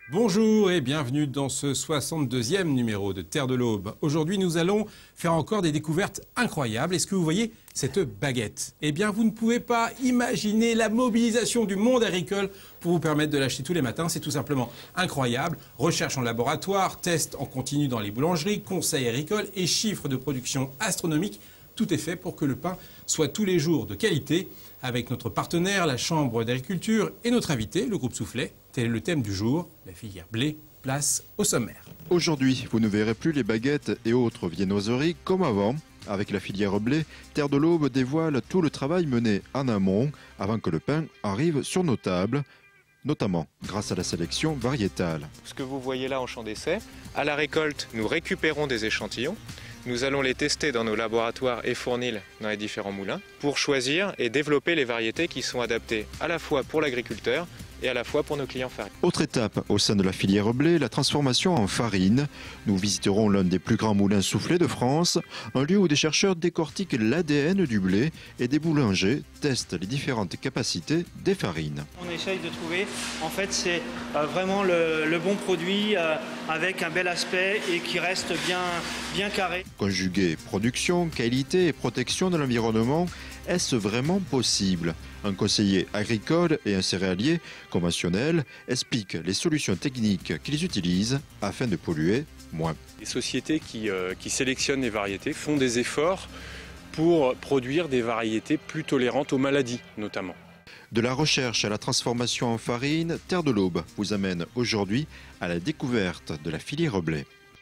Bonjour et bienvenue dans ce 62e numéro de Terre de l'Aube. Aujourd'hui, nous allons faire encore des découvertes incroyables. Est-ce que vous voyez cette baguette? Eh bien, vous ne pouvez pas imaginer la mobilisation du monde agricole pour vous permettre de l'acheter tous les matins. C'est tout simplement incroyable. Recherche en laboratoire, tests en continu dans les boulangeries, conseils agricoles et chiffres de production astronomiques. Tout est fait pour que le pain soit tous les jours de qualité. Avec notre partenaire, la Chambre d'agriculture, et notre invité, le groupe Soufflet. Tel est le thème du jour, la filière blé, place au sommaire. Aujourd'hui, vous ne verrez plus les baguettes et autres viennoiseries comme avant. Avec la filière blé, Terre de l'Aube dévoile tout le travail mené en amont avant que le pain arrive sur nos tables, notamment grâce à la sélection variétale. Ce que vous voyez là en champ d'essai, à la récolte, nous récupérons des échantillons. Nous allons les tester dans nos laboratoires et fournils dans les différents moulins pour choisir et développer les variétés qui sont adaptées à la fois pour l'agriculteur et à la fois pour nos clients farines. Autre étape au sein de la filière blé, la transformation en farine. Nous visiterons l'un des plus grands moulins soufflés de France, un lieu où des chercheurs décortiquent l'ADN du blé et des boulangers testent les différentes capacités des farines. On essaye de trouver, en fait, c'est vraiment le bon produit avec un bel aspect et qui reste bien carré. Conjuguer production, qualité et protection de l'environnement, est-ce vraiment possible? Un conseiller agricole et un céréalier conventionnel expliquent les solutions techniques qu'ils utilisent afin de polluer moins. Les sociétés qui sélectionnent les variétés font des efforts pour produire des variétés plus tolérantes aux maladies notamment. De la recherche à la transformation en farine, Terre de l'Aube vous amène aujourd'hui à la découverte de la filière blé.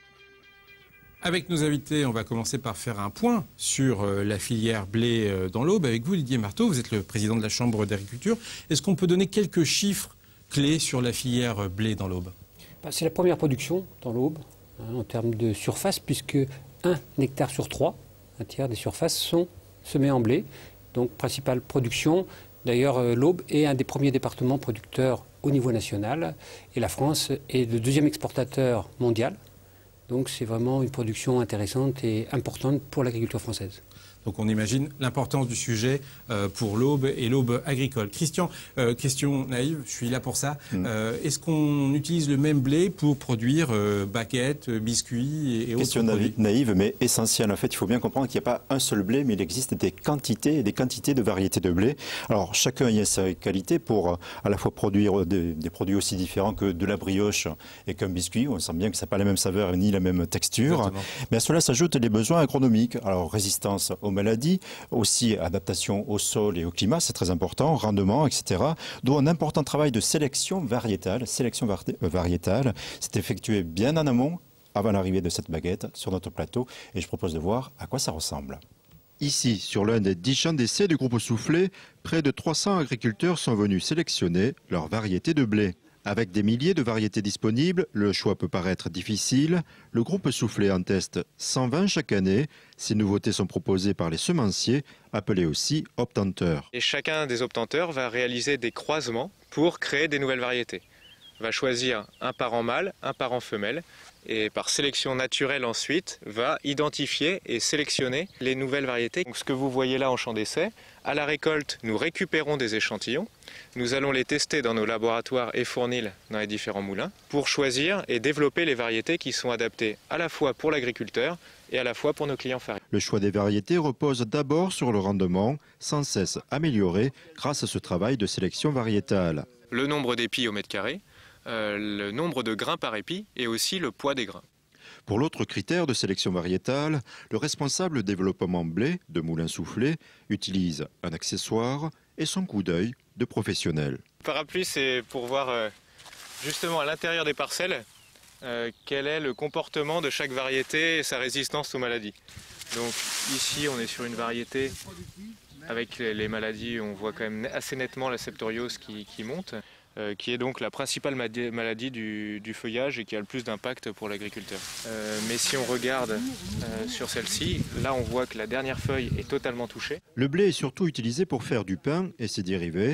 Avec nos invités, on va commencer par faire un point sur la filière blé dans l'Aube. Avec vous, Didier Marteau, vous êtes le président de la Chambre d'agriculture. Est-ce qu'on peut donner quelques chiffres clés sur la filière blé dans l'Aube? C'est la première production dans l'Aube en termes de surface, puisque 1 hectare sur 3, un tiers des surfaces, sont semées en blé. Donc, principale production. D'ailleurs, l'Aube est un des premiers départements producteurs au niveau national. Et la France est le deuxième exportateur mondial. Donc c'est vraiment une production intéressante et importante pour l'agriculture française. Donc on imagine l'importance du sujet pour l'Aube et l'Aube agricole. Christian, question naïve, je suis là pour ça. Est-ce qu'on utilise le même blé pour produire baguettes, biscuits et autres question produits? naïve mais essentielle. En fait, il faut bien comprendre qu'il n'y a pas un seul blé, mais il existe des quantités et des quantités de variétés de blé. Alors chacun y a sa qualité pour à la fois produire des produits aussi différents que de la brioche et qu'un biscuit. On sent bien que ça n'a pas la même saveur ni la même texture. Exactement. Mais à cela s'ajoutent les besoins agronomiques. Alors résistance aux maladies, aussi adaptation au sol et au climat, c'est très important, rendement, etc. D'où un important travail de sélection variétale. Sélection variétale, c'est effectué bien en amont, avant l'arrivée de cette baguette sur notre plateau, et je propose de voir à quoi ça ressemble. Ici, sur l'un des 10 champs d'essai du groupe Soufflet, près de 300 agriculteurs sont venus sélectionner leur variété de blé. Avec des milliers de variétés disponibles, le choix peut paraître difficile. Le groupe Soufflet en teste 120 chaque année. Ces nouveautés sont proposées par les semenciers, appelés aussi obtenteurs. Et chacun des obtenteurs va réaliser des croisements pour créer des nouvelles variétés. Va choisir un parent mâle, un parent femelle, et par sélection naturelle ensuite, va identifier et sélectionner les nouvelles variétés. Donc, ce que vous voyez là en champ d'essai, à la récolte, nous récupérons des échantillons. Nous allons les tester dans nos laboratoires et fournils dans les différents moulins pour choisir et développer les variétés qui sont adaptées à la fois pour l'agriculteur et à la fois pour nos clients farines. Le choix des variétés repose d'abord sur le rendement, sans cesse amélioré grâce à ce travail de sélection variétale. Le nombre d'épis au mètre carré, le nombre de grains par épi et aussi le poids des grains. Pour l'autre critère de sélection variétale, le responsable développement blé de Moulin Soufflet utilise un accessoire et son coup d'œil de professionnel. Le parapluie, c'est pour voir justement à l'intérieur des parcelles quel est le comportement de chaque variété et sa résistance aux maladies. Donc ici, on est sur une variété avec les maladies, on voit quand même assez nettement la septoriose qui monte. Qui est donc la principale maladie du feuillage et qui a le plus d'impact pour l'agriculteur. Mais si on regarde sur celle-ci, là on voit que la dernière feuille est totalement touchée. Le blé est surtout utilisé pour faire du pain et ses dérivés.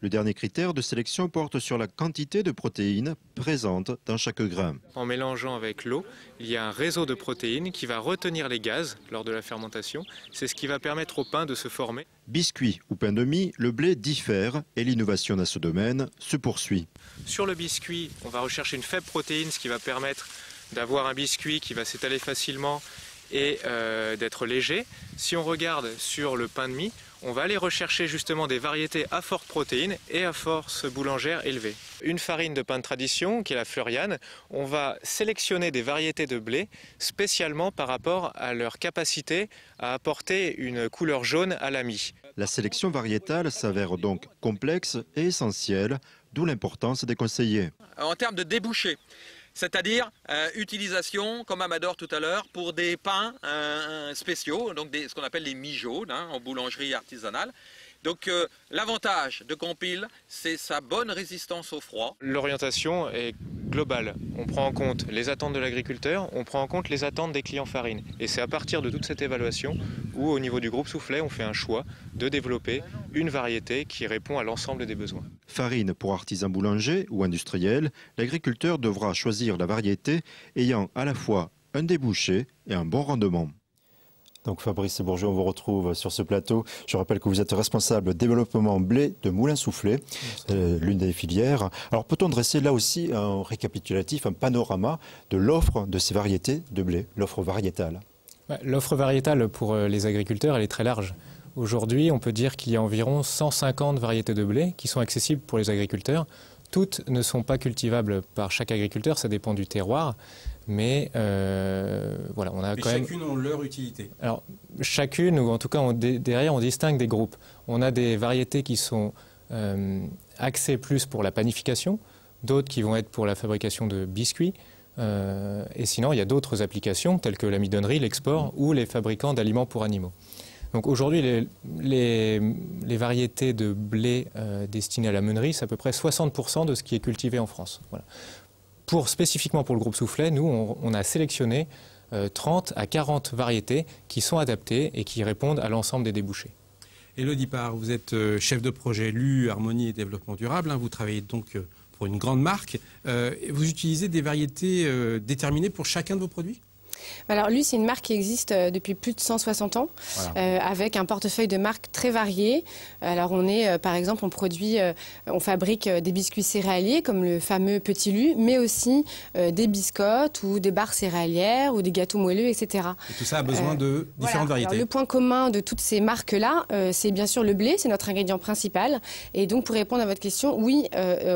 Le dernier critère de sélection porte sur la quantité de protéines présentes dans chaque grain. En mélangeant avec l'eau, il y a un réseau de protéines qui va retenir les gaz lors de la fermentation. C'est ce qui va permettre au pain de se former. Biscuit ou pain de mie, le blé diffère et l'innovation dans ce domaine se poursuit. Sur le biscuit, on va rechercher une faible protéine, ce qui va permettre d'avoir un biscuit qui va s'étaler facilement et d'être léger. Si on regarde sur le pain de mie, on va aller rechercher justement des variétés à forte protéine et à force boulangère élevée. Une farine de pain de tradition, qui est la Fleuriane, on va sélectionner des variétés de blé spécialement par rapport à leur capacité à apporter une couleur jaune à la mie. La sélection variétale s'avère donc complexe et essentielle, d'où l'importance des conseillers. En termes de débouchés, c'est-à-dire utilisation, comme Amador tout à l'heure, pour des pains spéciaux, donc ce qu'on appelle les mie jaunes en boulangerie artisanale. Donc l'avantage de Compil, c'est sa bonne résistance au froid. L'orientation est globale. On prend en compte les attentes de l'agriculteur, on prend en compte les attentes des clients farine. Et c'est à partir de toute cette évaluation où, au niveau du groupe Soufflet, on fait un choix de développer une variété qui répond à l'ensemble des besoins. Farine pour artisans boulangers ou industriels, l'agriculteur devra choisir la variété ayant à la fois un débouché et un bon rendement. Donc Fabrice Bourgeot, on vous retrouve sur ce plateau. Je rappelle que vous êtes responsable développement blé de Moulins Soufflet, l'une des filières. Alors peut-on dresser là aussi un récapitulatif, un panorama de l'offre de ces variétés de blé, l'offre variétale? L'offre variétale pour les agriculteurs, elle est très large. Aujourd'hui, on peut dire qu'il y a environ 150 variétés de blé qui sont accessibles pour les agriculteurs. Toutes ne sont pas cultivables par chaque agriculteur, ça dépend du terroir. Mais voilà, on a quand même... Chacune ont leur utilité. Alors, chacune, ou en tout cas, derrière, on distingue des groupes. On a des variétés qui sont axées plus pour la panification, d'autres qui vont être pour la fabrication de biscuits. Et sinon, il y a d'autres applications, telles que la midonnerie, l'export ou les fabricants d'aliments pour animaux. Donc aujourd'hui, les variétés de blé destinées à la meunerie, c'est à peu près 60% de ce qui est cultivé en France. Voilà. Spécifiquement pour le groupe Soufflet, nous, on a sélectionné 30 à 40 variétés qui sont adaptées et qui répondent à l'ensemble des débouchés. Élodie Parr, vous êtes chef de projet LU, Harmonie et Développement Durable. Vous travaillez donc pour une grande marque. Vous utilisez des variétés déterminées pour chacun de vos produits ? Alors lui, c'est une marque qui existe depuis plus de 160 ans, voilà. Avec un portefeuille de marques très varié. Alors on est, par exemple, on fabrique des biscuits céréaliers comme le fameux Petit Lu, mais aussi des biscottes ou des barres céréalières ou des gâteaux moelleux, etc. Et tout ça a besoin de différentes variétés. Alors, le point commun de toutes ces marques-là, c'est bien sûr le blé, c'est notre ingrédient principal. Et donc pour répondre à votre question, oui,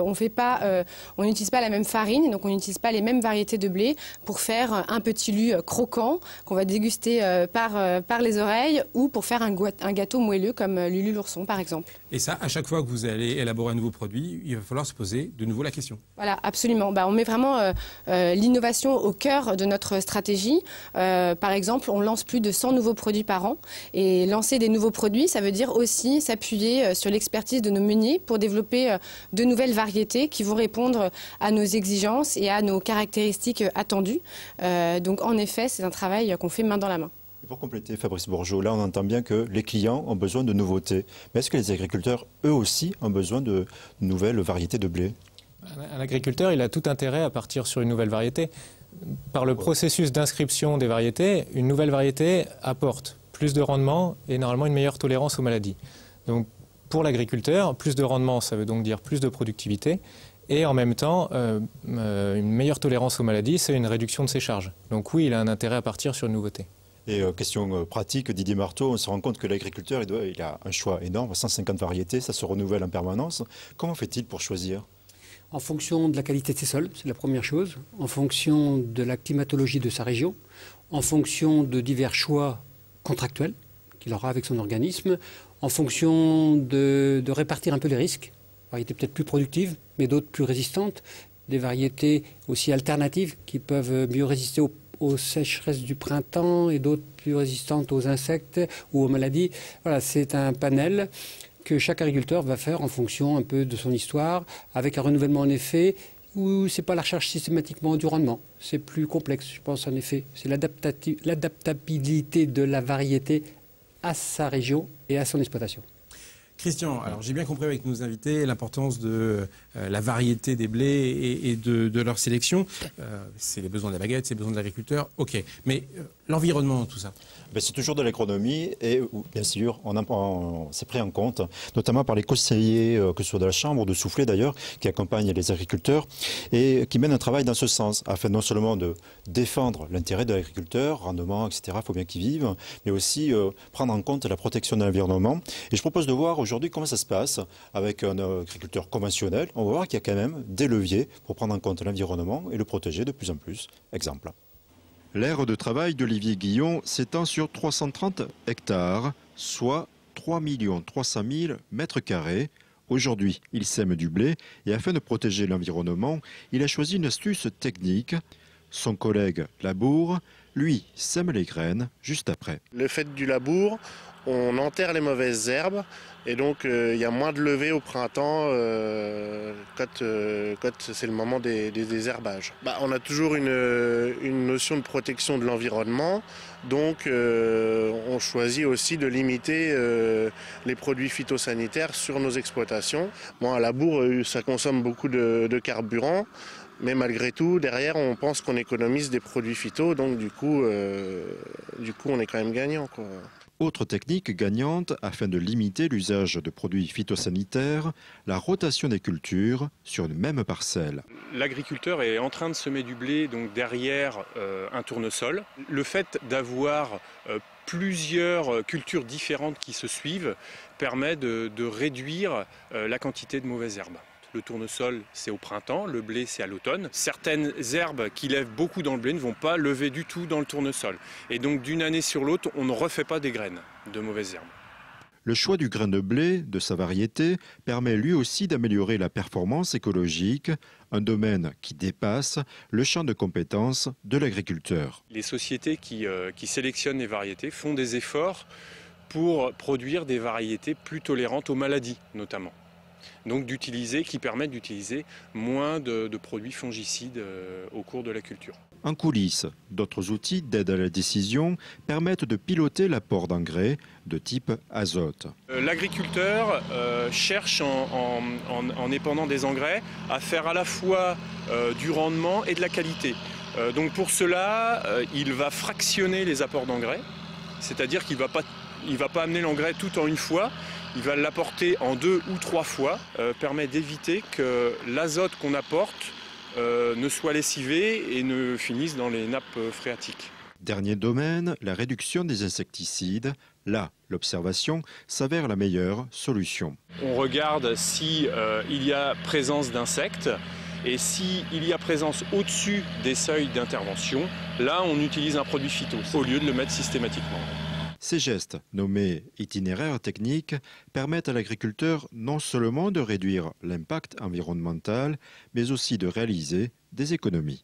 on n'utilise pas la même farine, donc on n'utilise pas les mêmes variétés de blé pour faire un Petit Lu croquant qu'on va déguster par les oreilles ou pour faire un gâteau moelleux comme Lulu l'ourson par exemple. Et ça, à chaque fois que vous allez élaborer un nouveau produit, il va falloir se poser de nouveau la question. Voilà, absolument. On met vraiment l'innovation au cœur de notre stratégie. Par exemple, on lance plus de 100 nouveaux produits par an. Et lancer des nouveaux produits, ça veut dire aussi s'appuyer sur l'expertise de nos meuniers pour développer de nouvelles variétés qui vont répondre à nos exigences et à nos caractéristiques attendues. Donc en effet, c'est un travail qu'on fait main dans la main. Pour compléter, Fabrice Bourgeot, là on entend bien que les clients ont besoin de nouveautés. Mais est-ce que les agriculteurs, eux aussi, ont besoin de nouvelles variétés de blé? Un agriculteur, il a tout intérêt à partir sur une nouvelle variété. Par le processus d'inscription des variétés, une nouvelle variété apporte plus de rendement et normalement une meilleure tolérance aux maladies. Donc pour l'agriculteur, plus de rendement, ça veut donc dire plus de productivité. Et en même temps, une meilleure tolérance aux maladies, c'est une réduction de ses charges. Donc oui, il a un intérêt à partir sur une nouveauté. Et question pratique, Didier Marteau, on se rend compte que l'agriculteur, il a un choix énorme, 150 variétés, ça se renouvelle en permanence. Comment fait-il pour choisir? En fonction de la qualité de ses sols, c'est la première chose. En fonction de la climatologie de sa région. En fonction de divers choix contractuels qu'il aura avec son organisme. En fonction de répartir un peu les risques. Variétés peut-être plus productives, mais d'autres plus résistantes. Des variétés aussi alternatives qui peuvent mieux résister aux sécheresses du printemps et d'autres plus résistantes aux insectes ou aux maladies. Voilà, c'est un panel que chaque agriculteur va faire en fonction un peu de son histoire, avec un renouvellement en effet où ce n'est pas la recherche systématiquement du rendement. C'est plus complexe, je pense en effet. C'est l'adaptabilité de la variété à sa région et à son exploitation. Christian, alors j'ai bien compris avec nos invités l'importance de la variété des blés et de leur sélection. C'est les besoins de la baguette, c'est les besoins de l'agriculteur, ok. Mais l'environnement, tout ça? C'est toujours de l'agronomie et bien sûr, c'est pris en compte, notamment par les conseillers, que ce soit de la Chambre ou de Soufflé d'ailleurs, qui accompagnent les agriculteurs et qui mènent un travail dans ce sens, afin non seulement de défendre l'intérêt de l'agriculteur, rendement, etc., il faut bien qu'ils vivent, mais aussi prendre en compte la protection de l'environnement. Et je propose de voir aujourd'hui comment ça se passe avec un agriculteur conventionnel. On va voir qu'il y a quand même des leviers pour prendre en compte l'environnement et le protéger de plus en plus. Exemple. L'aire de travail d'Olivier Guillon s'étend sur 330 hectares, soit 3 300 000 mètres carrés. Aujourd'hui, il sème du blé et afin de protéger l'environnement, il a choisi une astuce technique. Son collègue laboure, lui, sème les graines juste après. Le fait du labour, on enterre les mauvaises herbes et donc il y a moins de levée au printemps quand c'est le moment des herbages. On a toujours une notion de protection de l'environnement, donc on choisit aussi de limiter les produits phytosanitaires sur nos exploitations. À labour, ça consomme beaucoup de carburant. Mais malgré tout, derrière, on pense qu'on économise des produits phyto, donc du coup, on est quand même gagnant, quoi. Autre technique gagnante afin de limiter l'usage de produits phytosanitaires, la rotation des cultures sur une même parcelle. L'agriculteur est en train de semer du blé donc derrière un tournesol. Le fait d'avoir plusieurs cultures différentes qui se suivent permet de réduire la quantité de mauvaises herbes. Le tournesol, c'est au printemps, le blé, c'est à l'automne. Certaines herbes qui lèvent beaucoup dans le blé ne vont pas lever du tout dans le tournesol. Et donc, d'une année sur l'autre, on ne refait pas des graines de mauvaises herbes. Le choix du grain de blé, de sa variété, permet lui aussi d'améliorer la performance écologique, un domaine qui dépasse le champ de compétences de l'agriculteur. Les sociétés qui sélectionnent les variétés font des efforts pour produire des variétés plus tolérantes aux maladies, notamment. Donc qui permettent d'utiliser moins de produits fongicides au cours de la culture. En coulisses, d'autres outils d'aide à la décision permettent de piloter l'apport d'engrais de type azote. L'agriculteur cherche en épandant des engrais à faire à la fois du rendement et de la qualité. Donc pour cela, il va fractionner les apports d'engrais, c'est-à-dire qu'il ne va pas amener l'engrais tout en une fois. Il va l'apporter en 2 ou 3 fois, permet d'éviter que l'azote qu'on apporte ne soit lessivé et ne finisse dans les nappes phréatiques. Dernier domaine, la réduction des insecticides. Là, l'observation s'avère la meilleure solution. On regarde s'il y a présence d'insectes et s'il y a présence au-dessus des seuils d'intervention, là on utilise un produit phyto au lieu de le mettre systématiquement. Ces gestes, nommés itinéraires techniques, permettent à l'agriculteur non seulement de réduire l'impact environnemental, mais aussi de réaliser des économies.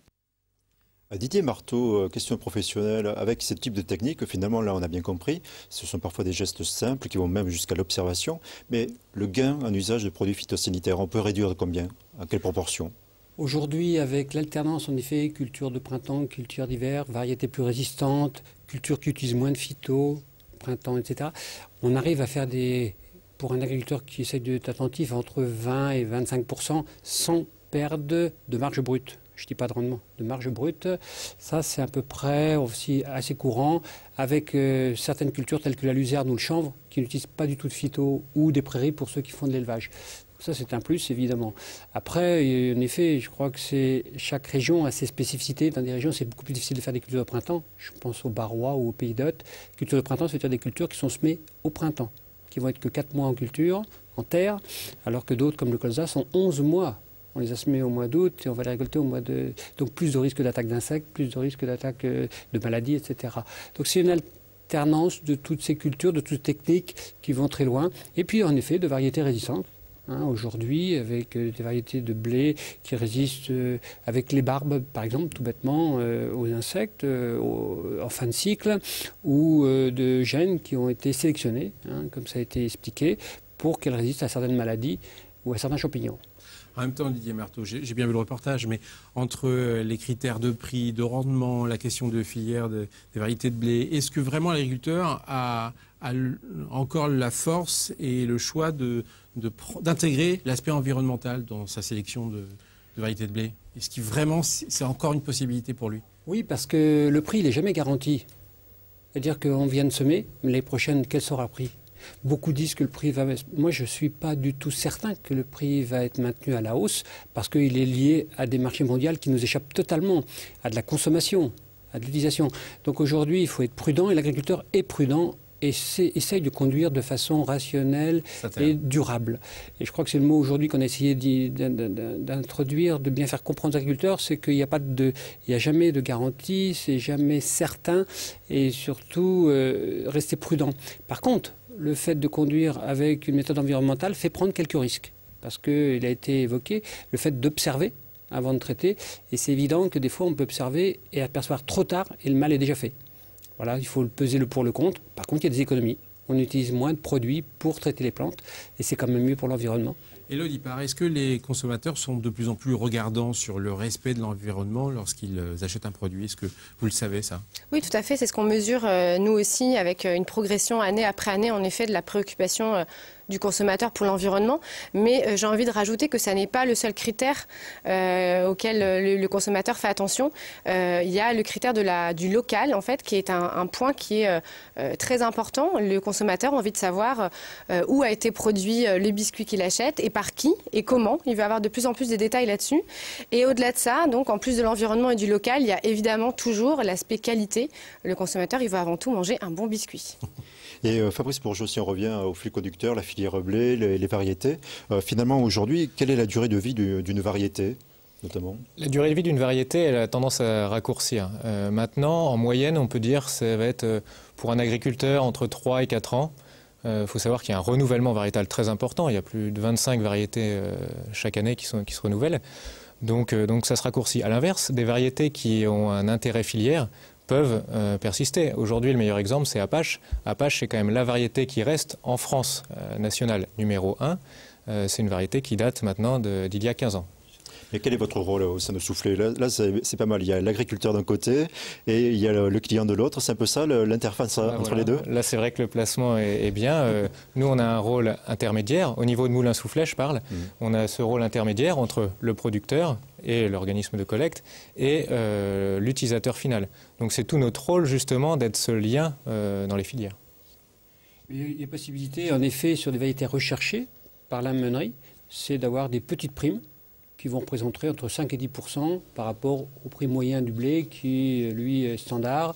Didier Marteau, question professionnelle, avec ce type de technique, finalement là on a bien compris, ce sont parfois des gestes simples qui vont même jusqu'à l'observation, mais le gain en usage de produits phytosanitaires, on peut réduire de combien? À quelle proportion? Aujourd'hui, avec l'alternance, en effet, culture de printemps, culture d'hiver, variétés plus résistantes, culture qui utilise moins de phyto, printemps, etc., on arrive à faire pour un agriculteur qui essaie d'être attentif, entre 20 et 25% sans perdre de marge brute. Je ne dis pas de rendement, de marge brute. Ça, c'est à peu près aussi assez courant avec certaines cultures telles que la luzerne ou le chanvre qui n'utilisent pas du tout de phyto ou des prairies pour ceux qui font de l'élevage. Ça, c'est un plus, évidemment. Après, en effet, je crois que chaque région a ses spécificités. Dans des régions, c'est beaucoup plus difficile de faire des cultures de printemps. Je pense au Barrois ou au Pays d'Hôte. Culture de printemps, c'est-à-dire des cultures qui sont semées au printemps, qui vont être que 4 mois en culture, en terre, alors que d'autres, comme le colza, sont 11 mois. On les a semés au mois d'août et on va les récolter au mois de... Donc plus de risques d'attaque d'insectes, plus de risques d'attaque de maladies, etc. Donc c'est une alternance de toutes ces cultures, de toutes ces techniques qui vont très loin. Et puis, en effet, de variétés résistantes. Aujourd'hui, avec des variétés de blé qui résistent avec les barbes, par exemple, tout bêtement, aux insectes en fin de cycle, ou de gènes qui ont été sélectionnés, comme ça a été expliqué, pour qu'elles résistent à certaines maladies ou à certains champignons. En même temps, Didier Marteau, j'ai bien vu le reportage, mais entre les critères de prix, de rendement, la question de filière des variétés de blé, est-ce que vraiment l'agriculteur a encore la force et le choix d'intégrer l'aspect environnemental dans sa sélection de variétés de blé? Est-ce que vraiment c'est encore une possibilité pour lui? Oui, parce que le prix, il n'est jamais garanti. C'est-à-dire qu'on vient de semer, mais les prochaines, quel sera le prix? Beaucoup disent que le prix va... Moi, je ne suis pas du tout certain que le prix va être maintenu à la hausse, parce qu'il est lié à des marchés mondiaux qui nous échappent totalement, à de la consommation, à de l'utilisation. Donc aujourd'hui, il faut être prudent, et l'agriculteur est prudent, et essaye de conduire de façon rationnelle et durable. Et je crois que c'est le mot aujourd'hui qu'on a essayé d'introduire, de bien faire comprendre aux agriculteurs, c'est qu'il n'y a jamais de garantie, c'est jamais certain, et surtout rester prudent. Par contre, le fait de conduire avec une méthode environnementale fait prendre quelques risques, parce qu'il a été évoqué le fait d'observer avant de traiter, et c'est évident que des fois on peut observer et apercevoir trop tard, et le mal est déjà fait. Voilà, il faut peser le pour le contre. Par contre, il y a des économies. On utilise moins de produits pour traiter les plantes et c'est quand même mieux pour l'environnement. Élodie Parr, est-ce que les consommateurs sont de plus en plus regardants sur le respect de l'environnement lorsqu'ils achètent un produit? Est-ce que vous le savez, ça? Oui, tout à fait. C'est ce qu'on mesure, nous aussi, avec une progression année après année, en effet, de la préoccupation du consommateur pour l'environnement. Mais j'ai envie de rajouter que ça n'est pas le seul critère auquel le consommateur fait attention. Il y a le critère du local, en fait, qui est un point qui est très important. Le consommateur a envie de savoir où a été produit le biscuit qu'il achète et par qui et comment. Il veut avoir de plus en plus de détails là-dessus. Et au-delà de ça, donc, en plus de l'environnement et du local, il y a évidemment toujours l'aspect qualité. Le consommateur, il veut avant tout manger un bon biscuit. Et Fabrice Bourgeot, si on revient au flux conducteur, la filière blé, les variétés, finalement aujourd'hui, quelle est la durée de vie d'une variété notamment? La durée de vie d'une variété, elle a tendance à raccourcir. Maintenant, en moyenne, on peut dire que ça va être pour un agriculteur entre 3 et 4 ans. Il faut savoir qu'il y a un renouvellement variétal très important. Il y a plus de 25 variétés chaque année qui se renouvellent. Donc ça se raccourcit. À l'inverse, des variétés qui ont un intérêt filière peuvent persister. Aujourd'hui, le meilleur exemple, c'est Apache. Apache, c'est quand même la variété qui reste en France nationale numéro 1. C'est une variété qui date maintenant d'il y a 15 ans. Et quel est votre rôle au sein de Soufflé? Là c'est pas mal. Il y a l'agriculteur d'un côté et il y a le client de l'autre. C'est un peu ça, l'interface entre les deux? Là, c'est vrai que le placement est bien. Nous, on a un rôle intermédiaire. Au niveau de Moulin Soufflet, je parle. On a ce rôle intermédiaire entre le producteur et l'organisme de collecte et l'utilisateur final. Donc c'est tout notre rôle, justement, d'être ce lien dans les filières. Il y a possibilité, en effet, sur des variétés recherchées par la meunerie, c'est d'avoir des petites primes qui vont représenter entre 5 et 10% par rapport au prix moyen du blé qui, lui, est standard.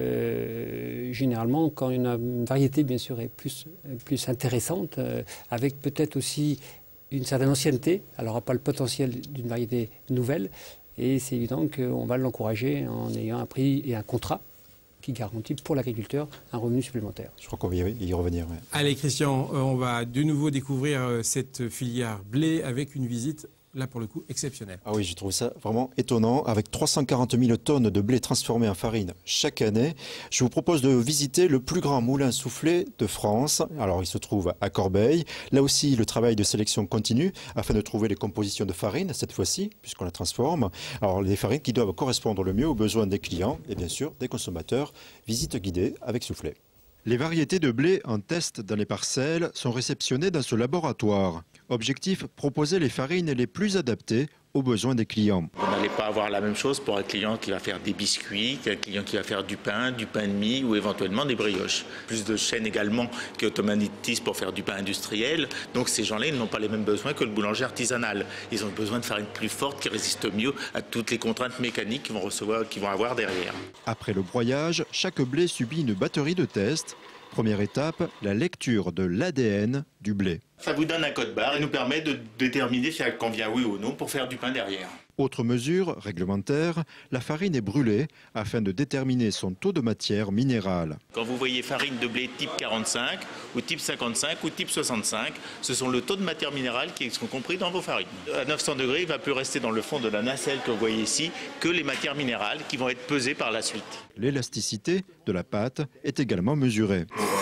Généralement, quand une variété, bien sûr, est plus intéressante, avec peut-être aussi une certaine ancienneté, elle n'aura pas le potentiel d'une variété nouvelle, et c'est évident qu'on va l'encourager en ayant un prix et un contrat qui garantit pour l'agriculteur un revenu supplémentaire. Je crois qu'on va y revenir. Ouais. Allez Christian, on va de nouveau découvrir cette filière blé avec une visite, là pour le coup, exceptionnelle. Ah oui, je trouve ça vraiment étonnant. Avec 340 000 tonnes de blé transformé en farine chaque année, je vous propose de visiter le plus grand moulin soufflé de France. Alors il se trouve à Corbeil. Là aussi, le travail de sélection continue afin de trouver les compositions de farine, cette fois-ci, puisqu'on la transforme. Alors les farines qui doivent correspondre le mieux aux besoins des clients et bien sûr des consommateurs. Visite guidée avec Soufflé. Les variétés de blé en test dans les parcelles sont réceptionnées dans ce laboratoire. Objectif, proposer les farines les plus adaptées aux besoins des clients. Vous n'allez pas avoir la même chose pour un client qui va faire des biscuits, qu'un client qui va faire du pain de mie ou éventuellement des brioches. Plus de chaînes également qui automatisent pour faire du pain industriel. Donc ces gens-là, ils n'ont pas les mêmes besoins que le boulanger artisanal. Ils ont besoin de farine plus forte qui résiste mieux à toutes les contraintes mécaniques qu'ils vont avoir derrière. Après le broyage, chaque blé subit une batterie de tests. Première étape, la lecture de l'ADN du blé. Ça vous donne un code barre et nous permet de déterminer si elle convient oui ou non pour faire du pain derrière. Autre mesure réglementaire, la farine est brûlée afin de déterminer son taux de matière minérale. Quand vous voyez farine de blé type 45 ou type 55 ou type 65, ce sont le taux de matière minérale qui sont compris dans vos farines. À 900 degrés, il ne va plus rester dans le fond de la nacelle que vous voyez ici que les matières minérales qui vont être pesées par la suite. L'élasticité de la pâte est également mesurée. Vous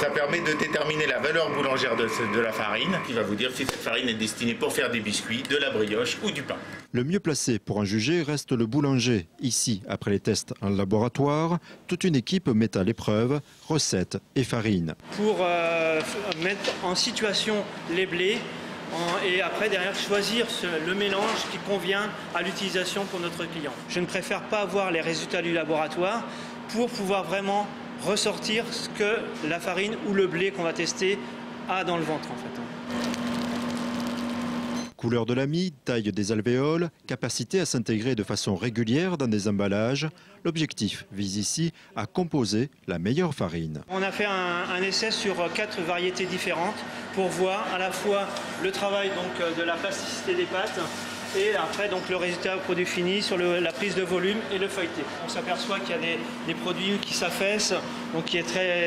Ça permet de déterminer la valeur boulangère de la farine, qui va vous dire si cette farine est destinée pour faire des biscuits, de la brioche ou du pain. Le mieux placé pour en juger reste le boulanger. Ici, après les tests en laboratoire, toute une équipe met à l'épreuve recettes et farine. Pour mettre en situation les blés et après derrière choisir le mélange qui convient à l'utilisation pour notre client. Je ne préfère pas avoir les résultats du laboratoire pour pouvoir vraiment ressortir ce que la farine ou le blé qu'on va tester a dans le ventre en fait. Couleur de la mie, taille des alvéoles, capacité à s'intégrer de façon régulière dans des emballages. L'objectif vise ici à composer la meilleure farine. On a fait un essai sur 4 variétés différentes pour voir à la fois le travail donc, de la plasticité des pâtes et après donc, le résultat au produit fini sur la prise de volume et le feuilleté. On s'aperçoit qu'il y a des produits qui s'affaissent, donc qui est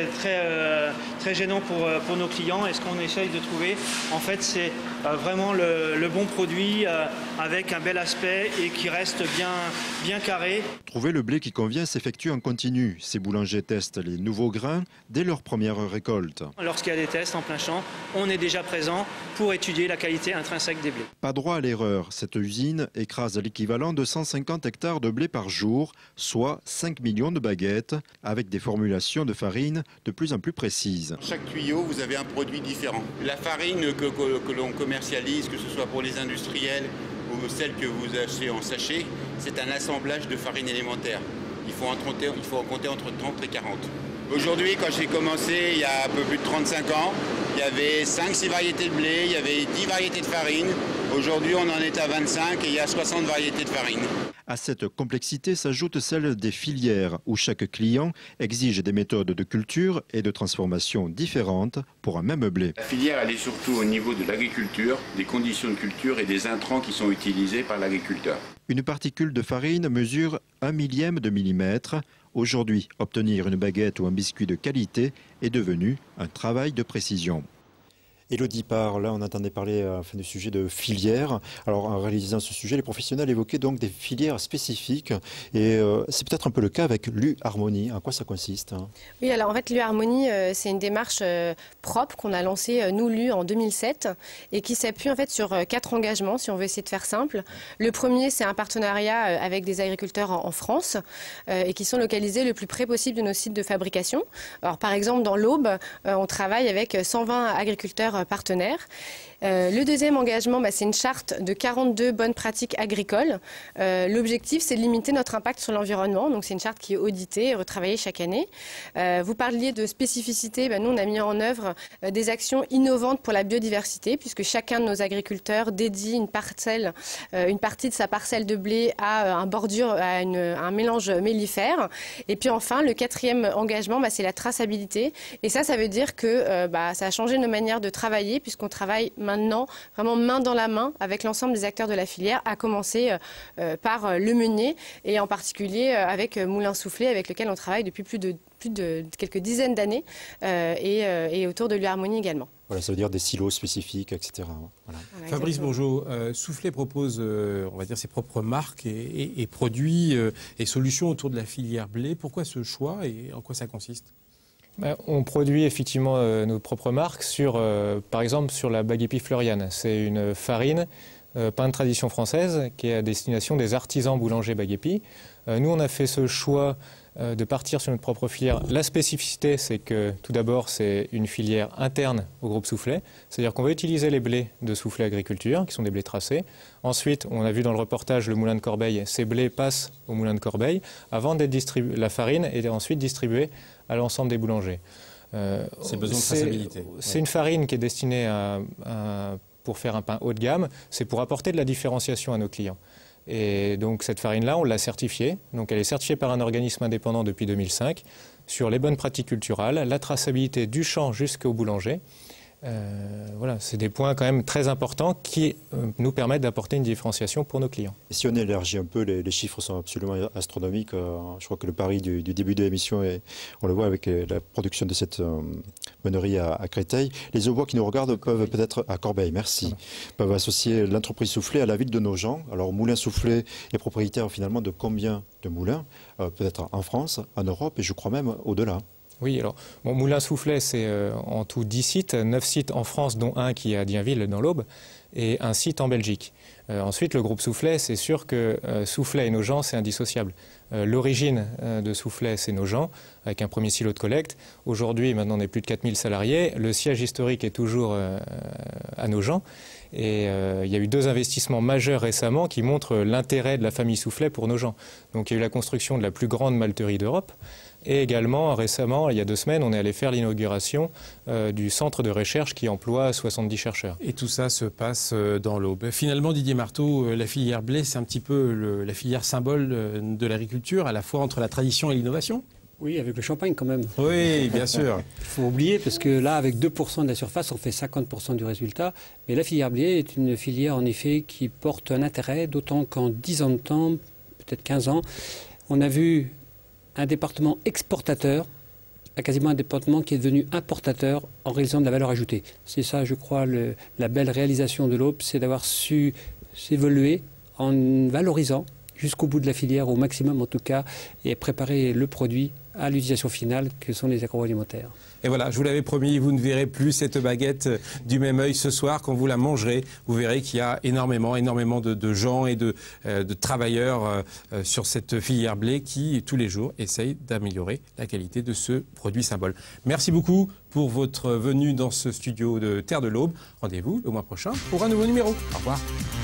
très gênant pour nos clients. Et ce qu'on essaye de trouver, en fait, c'est vraiment le bon produit avec un bel aspect et qui reste bien carré. Trouver le blé qui convient s'effectue en continu. Ces boulangers testent les nouveaux grains dès leur première récolte. Lorsqu'il y a des tests en plein champ, on est déjà présent pour étudier la qualité intrinsèque des blés. Pas droit à l'erreur. Cette usine écrase l'équivalent de 150 hectares de blé par jour, soit 5 millions de baguettes, avec des formulations de farine de plus en plus précises. Chaque tuyau, vous avez un produit différent. La farine que l'on commercialise, que ce soit pour les industriels ou celle que vous achetez en sachet, c'est un assemblage de farine élémentaire. Il faut en compter entre 30 et 40. Aujourd'hui, quand j'ai commencé il y a un peu plus de 35 ans, il y avait 5-6 variétés de blé, il y avait 10 variétés de farine. Aujourd'hui, on en est à 25 et il y a 60 variétés de farine. À cette complexité s'ajoute celle des filières, où chaque client exige des méthodes de culture et de transformation différentes pour un même blé. La filière, elle est surtout au niveau de l'agriculture, des conditions de culture et des intrants qui sont utilisés par l'agriculteur. Une particule de farine mesure 1/1000 de millimètre. Aujourd'hui, obtenir une baguette ou un biscuit de qualité est devenu un travail de précision. Élodie Parr, là on entendait parler du sujet de filières. Alors en réalisant ce sujet, les professionnels évoquaient donc des filières spécifiques et c'est peut-être un peu le cas avec l'U-Harmonie. En quoi ça consiste? Oui, alors en fait l'U-Harmonie, c'est une démarche propre qu'on a lancée, nous l'U, en 2007 et qui s'appuie en fait sur 4 engagements, si on veut essayer de faire simple. Le premier, c'est un partenariat avec des agriculteurs en France et qui sont localisés le plus près possible de nos sites de fabrication. Alors par exemple, dans l'Aube, on travaille avec 120 agriculteurs partenaires. Le deuxième engagement, c'est une charte de 42 bonnes pratiques agricoles. L'objectif, c'est de limiter notre impact sur l'environnement. Donc, c'est une charte qui est auditée et retravaillée chaque année. Vous parliez de spécificité. Nous, on a mis en œuvre des actions innovantes pour la biodiversité, puisque chacun de nos agriculteurs dédie une partie de sa parcelle de blé à un mélange mellifère. Et puis enfin, le quatrième engagement, c'est la traçabilité. Et ça veut dire que ça a changé nos manières de travailler, puisqu'on travaille maintenant vraiment main dans la main avec l'ensemble des acteurs de la filière, à commencer par le meunier et en particulier avec Moulin Soufflé, avec lequel on travaille depuis plus de quelques dizaines d'années et autour de l'U-Harmonie également. Voilà, ça veut dire des silos spécifiques, etc. Voilà. Fabrice Bourgeot, Soufflé propose, on va dire, ses propres marques et produits et solutions autour de la filière blé. Pourquoi ce choix et en quoi ça consiste ? On produit effectivement nos propres marques, par exemple sur la baguepi Fleuriane. C'est une farine, pain de tradition française, qui est à destination des artisans boulangers baguepi. Nous, on a fait ce choix de partir sur notre propre filière. La spécificité, c'est que tout d'abord, c'est une filière interne au groupe Soufflé. C'est-à-dire qu'on va utiliser les blés de Soufflé Agriculture, qui sont des blés tracés. Ensuite, on a vu dans le reportage le moulin de Corbeil, ces blés passent au moulin de Corbeil avant d'être distribués. La farine est ensuite distribuée à l'ensemble des boulangers. C'est besoin de traçabilité. C'est une farine qui est destinée pour faire un pain haut de gamme. C'est pour apporter de la différenciation à nos clients. Et donc cette farine-là, on l'a certifiée. Donc elle est certifiée par un organisme indépendant depuis 2005 sur les bonnes pratiques culturales, la traçabilité du champ jusqu'au boulanger. Voilà, c'est des points quand même très importants qui nous permettent d'apporter une différenciation pour nos clients. Et si on élargit un peu, les chiffres sont absolument astronomiques. Je crois que le pari du début de l'émission, on le voit avec la production de cette meunerie à Créteil. Les Aubois qui nous regardent peuvent peut-être, à Corbeil, merci, peuvent associer l'entreprise Soufflé à la ville de Nogent. Alors Moulin Soufflé est propriétaire finalement de combien de moulins, peut-être en France, en Europe et je crois même au-delà. Oui, alors, Moulin Soufflet, c'est en tout 10 sites, 9 sites en France, dont un qui est à Dienville, dans l'Aube, et un site en Belgique. Ensuite, le groupe Soufflet, c'est sûr que Soufflet et Nogent, c'est indissociable. L'origine de Soufflet, c'est Nogent, avec un premier silo de collecte. Aujourd'hui, maintenant, on est plus de 4000 salariés. Le siège historique est toujours à Nogent. Et il y a eu 2 investissements majeurs récemment qui montrent l'intérêt de la famille Soufflet pour Nogent. Donc il y a eu la construction de la plus grande malterie d'Europe. Et également, récemment, il y a 2 semaines, on est allé faire l'inauguration du centre de recherche qui emploie 70 chercheurs. Et tout ça se passe dans l'Aube. Finalement, Didier Marteau, la filière blé, c'est un petit peu la filière symbole de l'agriculture, à la fois entre la tradition et l'innovation? Oui, avec le champagne quand même. Oui, bien sûr. Il faut oublier, parce que là, avec 2% de la surface, on fait 50% du résultat. Mais la filière blé est une filière, en effet, qui porte un intérêt, d'autant qu'en 10 ans de temps, peut-être 15 ans, on a vu un département exportateur à quasiment un département qui est devenu importateur en réalisant de la valeur ajoutée. C'est ça, je crois, la belle réalisation de l'Aube, c'est d'avoir su s'évoluer en valorisant jusqu'au bout de la filière, au maximum en tout cas, et préparer le produit à l'utilisation finale que sont les agroalimentaires. Et voilà, je vous l'avais promis, vous ne verrez plus cette baguette du même œil ce soir. Quand vous la mangerez, vous verrez qu'il y a énormément de gens et de travailleurs sur cette filière blé qui, tous les jours, essayent d'améliorer la qualité de ce produit symbole. Merci beaucoup pour votre venue dans ce studio de Terre de l'Aube. Rendez-vous le mois prochain pour un nouveau numéro. Au revoir.